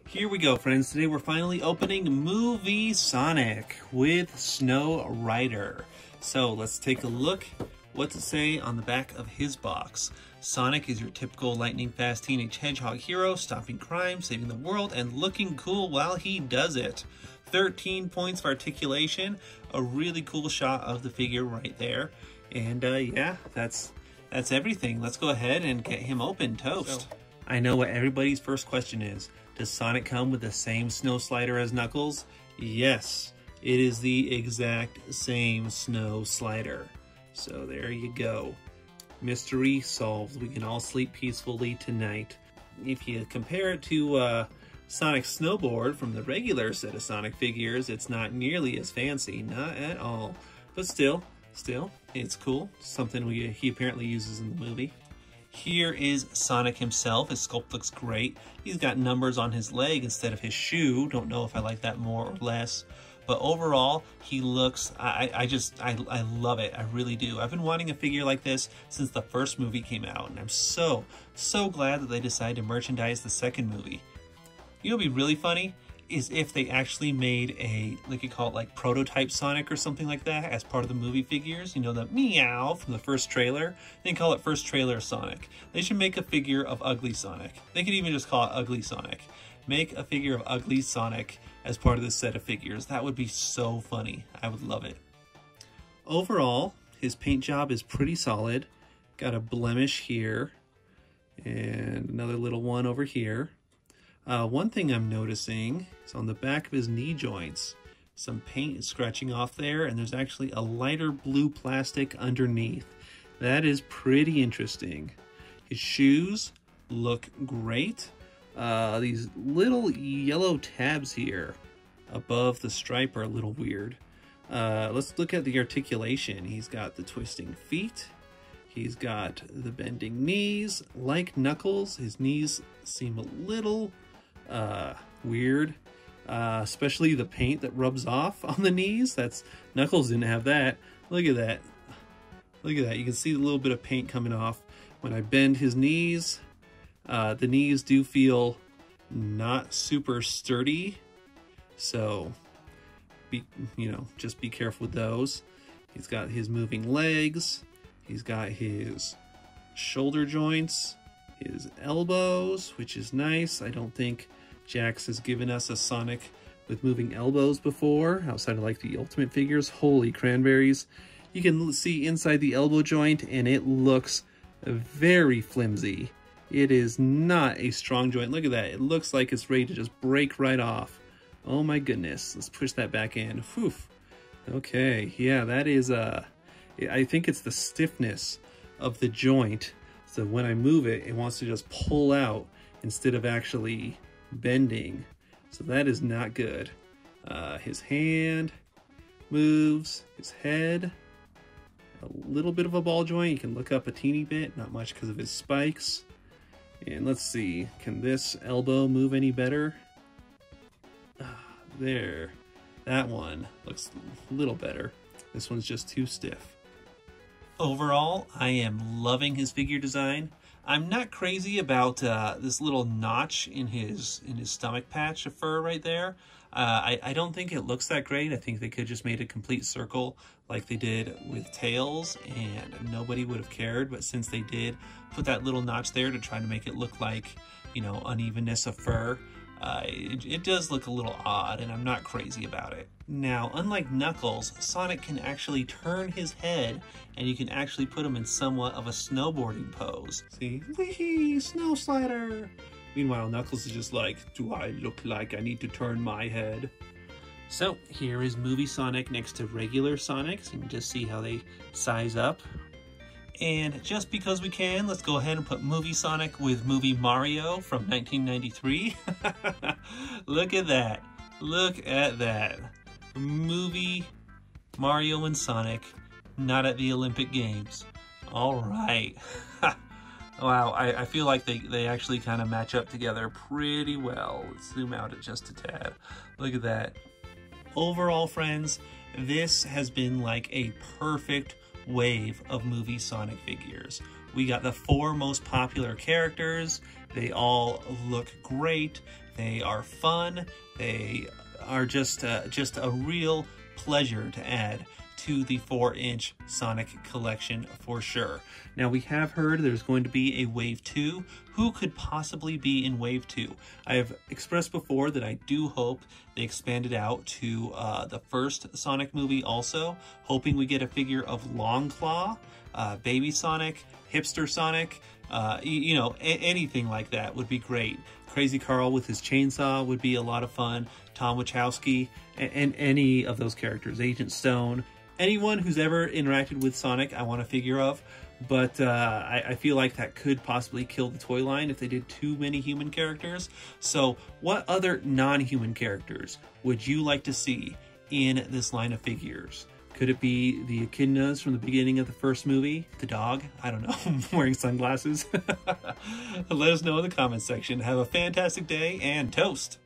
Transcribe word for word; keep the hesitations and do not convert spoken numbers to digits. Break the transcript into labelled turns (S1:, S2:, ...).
S1: Here we go, friends. Today we're finally opening Movie Sonic with Snow Rider. So let's take a look what to say on the back of his box. Sonic is your typical lightning-fast teenage hedgehog hero, stopping crime, saving the world, and looking cool while he does it. thirteen points of articulation, a really cool shot of the figure right there. And uh, yeah, that's that's everything. Let's go ahead and get him open toast. So, I know what everybody's first question is. Does Sonic come with the same snow slider as Knuckles? Yes, it is the exact same snow slider. So there you go. Mystery solved. We can all sleep peacefully tonight. If you compare it to uh, Sonic's snowboard from the regular set of Sonic figures, it's not nearly as fancy, not at all. But still, still, it's cool. Something we, he apparently uses in the movie. Here is Sonic himself. His sculpt looks great. He's got numbers on his leg instead of his shoe. Don't know if I like that more or less. But overall, he looks, I, I just, I, I love it. I really do. I've been wanting a figure like this since the first movie came out. And I'm so, so glad that they decided to merchandise the second movie. You know what would be really funny? Is if they actually made a, like you call it like prototype Sonic or something like that as part of the movie figures. You know, the meow from the first trailer. They call it first trailer Sonic. They should make a figure of ugly Sonic. They could even just call it ugly Sonic. Make a figure of ugly Sonic as part of this set of figures. That would be so funny. I would love it. Overall, his paint job is pretty solid. Got a blemish here and another little one over here. Uh, one thing I'm noticing is on the back of his knee joints, some paint is scratching off there, and there's actually a lighter blue plastic underneath. That is pretty interesting. His shoes look great. Uh, these little yellow tabs here above the stripe are a little weird. Uh, let's look at the articulation. He's got the twisting feet. He's got the bending knees. Like Knuckles, his knees seem a little uh, weird, uh, especially the paint that rubs off on the knees. That's Knuckles didn't have that. Look at that. Look at that. You can see a little bit of paint coming off. When I bend his knees, uh, the knees do feel not super sturdy. So, be, you know, just be careful with those. He's got his moving legs. He's got his shoulder joints, his elbows, which is nice. I don't think Jakks has given us a Sonic with moving elbows before, outside of like the Ultimate figures. Holy cranberries. You can see inside the elbow joint and it looks very flimsy. It is not a strong joint. Look at that. It looks like it's ready to just break right off. Oh my goodness. Let's push that back in. Whew. Okay, yeah, that is, uh, I think it's the stiffness of the joint. So when I move it, it wants to just pull out instead of actually bending. So that is not good. Uh, his hand moves, his head, a little bit of a ball joint. You can look up a teeny bit, not much because of his spikes. And let's see, can this elbow move any better? Ah, there. That one looks a little better. This one's just too stiff. Overall, I am loving his figure design. I'm not crazy about uh, this little notch in his in his stomach patch of fur right there. Uh, I, I don't think it looks that great. I think they could just made a complete circle like they did with Tails and nobody would have cared. But since they did put that little notch there to try to make it look like, you know, unevenness of fur, uh, it, it does look a little odd and I'm not crazy about it. Now, unlike Knuckles, Sonic can actually turn his head and you can actually put him in somewhat of a snowboarding pose. See? Whee! Snow slider! Meanwhile, Knuckles is just like, do I look like I need to turn my head? So, here is Movie Sonic next to regular Sonic, so you can just see how they size up. And just because we can, let's go ahead and put Movie Sonic with Movie Mario from nineteen ninety-three. Look at that. Look at that. Movie Mario and Sonic, not at the Olympic Games. All right. Wow, I, I feel like they, they actually kind of match up together pretty well. Let's zoom out it just a tad. Look at that. Overall, friends, this has been like a perfect wave of Movie Sonic figures. We got the four most popular characters. They all look great. They are fun. They are just uh, just a real pleasure to add to the four inch Sonic collection for sure. Now, we have heard there's going to be a Wave two. Who could possibly be in Wave two? I have expressed before that I do hope they expand it out to uh, the first Sonic movie also, hoping we get a figure of Longclaw, uh, Baby Sonic, Hipster Sonic, uh, you, you know, anything like that would be great. Crazy Carl with his chainsaw would be a lot of fun. Tom Wachowski, and, and any of those characters. Agent Stone. Anyone who's ever interacted with Sonic, I want a figure of. But uh, I, I feel like that could possibly kill the toy line if they did too many human characters. So what other non-human characters would you like to see in this line of figures? Could it be the echidnas from the beginning of the first movie? The dog? I don't know. Wearing sunglasses? Let us know in the comments section. Have a fantastic day and toast!